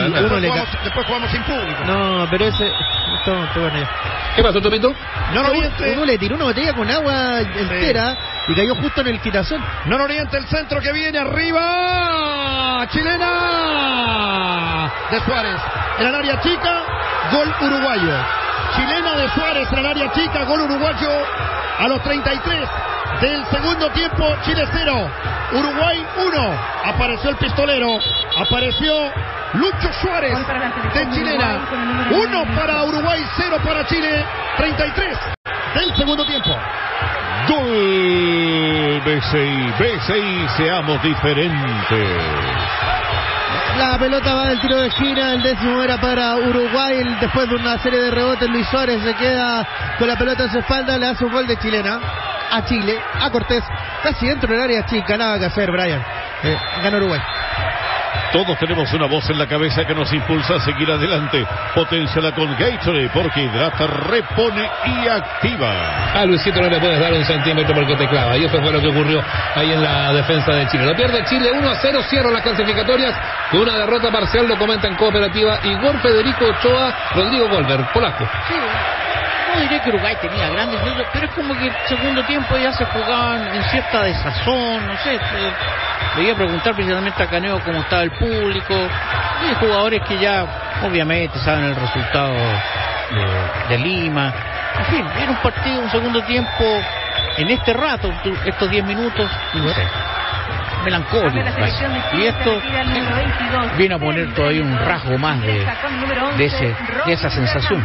Después jugamos sin público. No, pero ese... bueno, ¿Qué pasó, Topito? No Oriente. Uno le tiró una botella con agua entera y cayó justo en el quitasol. No Oriente, el centro que viene arriba. Chilena de Suárez. En el área chica, gol uruguayo. Chilena de Suárez en el área chica, gol uruguayo a los 33 del segundo tiempo. Chile 0, Uruguay 1. Apareció el pistolero, apareció Lucho Suárez de Chilena. 1 para Uruguay, 0 para Chile. 33 del segundo tiempo. Gol BCI, seamos diferentes. La pelota va del tiro de esquina, el 10º era para Uruguay. Después de una serie de rebotes, Luis Suárez se queda con la pelota en su espalda, le hace un gol de chilena a Chile, a Cortés, casi dentro del área chica, nada que hacer, Brian. Gana Uruguay. Todos tenemos una voz en la cabeza que nos impulsa a seguir adelante. Potenciala con Gatorade, porque hidrata, repone y activa. A Luisito no le puedes dar un centímetro porque te clava. Y eso fue lo que ocurrió ahí en la defensa de Chile. Lo pierde Chile 1-0, cierra las clasificatorias con una derrota parcial, lo comentan Cooperativa. Y gol Federico Ochoa, Rodrigo Golver, polaco. Sí. No diré que Uruguay tenía grandes dudas, pero es como que el segundo tiempo ya se jugaban en cierta desazón, no sé. Le iba a preguntar precisamente a Caneo cómo estaba el público. Hay jugadores que ya obviamente saben el resultado de Lima. En fin, era un partido, un segundo tiempo en este rato, estos 10 minutos, no sé, melancólico. Y esto viene a poner todavía un rasgo más de esa sensación.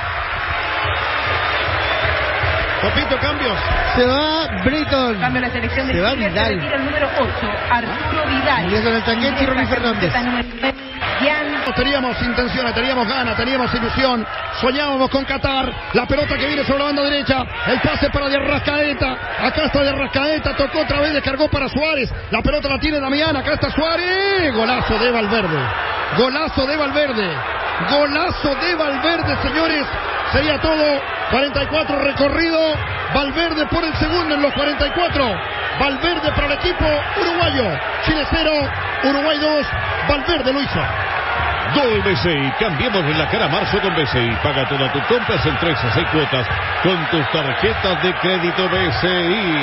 Topito, cambios. Se va Brayton. Cambio la selección de se va Chile, Vidal. se retira el número 8, Arturo Vidal. Y eso en el tanquete, Ronnie Fernández. Teníamos intenciones, teníamos ganas, teníamos ilusión, soñábamos con Qatar, la pelota que viene sobre la banda derecha, el pase para De Arrascaeta, acá está De Arrascaeta, tocó otra vez, descargó para Suárez, la pelota la tiene Damián, acá está Suárez, golazo de Valverde, golazo de Valverde, golazo de Valverde, señores, sería todo, 44 recorrido, Valverde por el segundo en los 44, Valverde para el equipo uruguayo, Chile 0, Uruguay 2, Valverde lo hizo. Gol BCI, cambiémosle la cara a marzo con BCI. Paga todas tus compras en 3 a 6 cuotas con tus tarjetas de crédito BCI.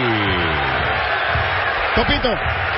Topito.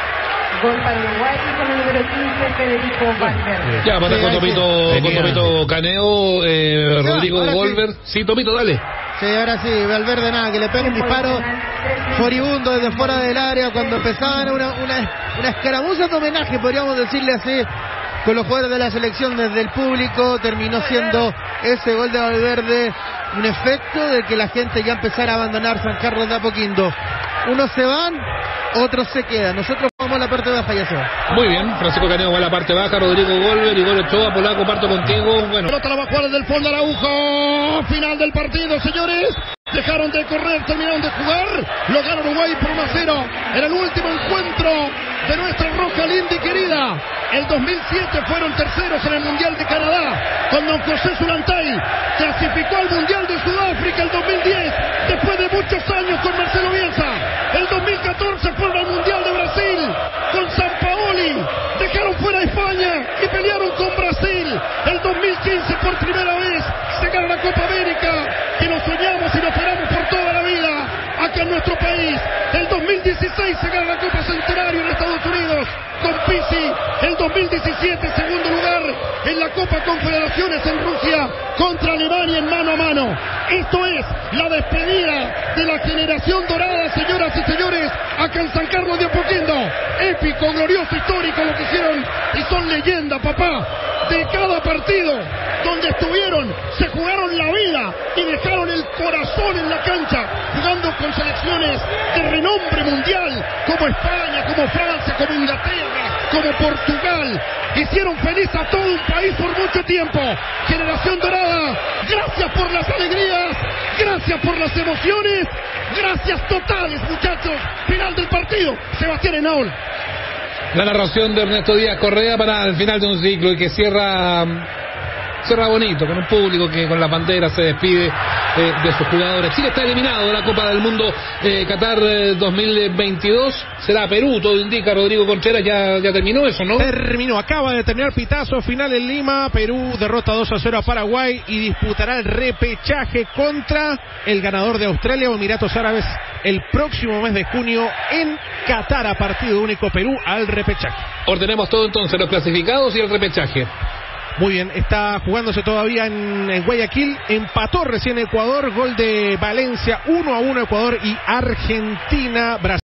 Gol para Uruguay con el número 15, Federico Valverde. Ya, pasa con Topito Caneo, Rodrigo Golver. Sí, Topito, dale. Sí, ahora sí, Valverde nada, que le pegue un disparo furibundo desde fuera del área cuando empezaban una escaramuza de homenaje, podríamos decirle así, con los jugadores de la selección desde el público. Terminó siendo ese gol de Valverde un efecto de que la gente ya empezara a abandonar San Carlos de Apoquindo. Unos se van, otros se quedan. Nosotros vamos a la parte baja, ya se va. Muy bien, Francisco Caneo va a la parte baja, Rodrigo Golver y Gol Ochoa, polaco, parto contigo. Bueno, pelota la va a jugar desde el fondo Araujo. Final del partido, señores. Dejaron de correr, terminaron de jugar. Lo gana Uruguay por 1-0. En el último encuentro de nuestra roja linda y querida. El 2007 fueron terceros en el Mundial de Canadá con don José Zulantay. Clasificó al Mundial de Sudáfrica el 2010 después de muchos años con Marcelo Bielsa. El 2014 fueron al Mundial de Brasil con Sampaoli. Dejaron fuera a España y pelearon con Brasil. El 2015 por primera vez se gana la Copa América que nos soñamos y nos esperamos por toda la vida acá en nuestro país. El 2016 se gana la Copa Centenario en Estados Unidos con Pizzi. El 2017 segundo lugar en la Copa Confederaciones en Rusia contra Alemania en mano a mano. Esto es la despedida de la generación dorada, señoras y señores, acá en San Carlos de Apoquindo. Épico, glorioso, histórico lo que hicieron y son leyenda, papá. De cada partido donde estuvieron, se jugaron la vida y dejaron el corazón en la cancha, jugando con selecciones de renombre mundial, como España, como Francia, como Inglaterra, como Portugal. Hicieron feliz a todo un país por mucho tiempo. Generación dorada, gracias por las alegrías, gracias por las emociones, gracias totales, muchachos. Final del partido, Sebastián Enaol. La narración de Ernesto Díaz Correa para el final de un ciclo y que cierra Cierra bonito, con un público que con las banderas se despide de sus jugadores. Chile está eliminado de la Copa del Mundo Qatar 2022. Será Perú, todo indica. Rodrigo Contreras, ya terminó eso, ¿no? Terminó, acaba de terminar pitazo final en Lima. Perú derrota 2-0 a Paraguay y disputará el repechaje contra el ganador de Australia o Emiratos Árabes el próximo mes de junio en Qatar, a partido único. Perú al repechaje. Ordenemos todo entonces, los clasificados y el repechaje. Muy bien, está jugándose todavía en Guayaquil. Empató recién Ecuador, gol de Valencia, 1-1 Ecuador y Argentina. Brasil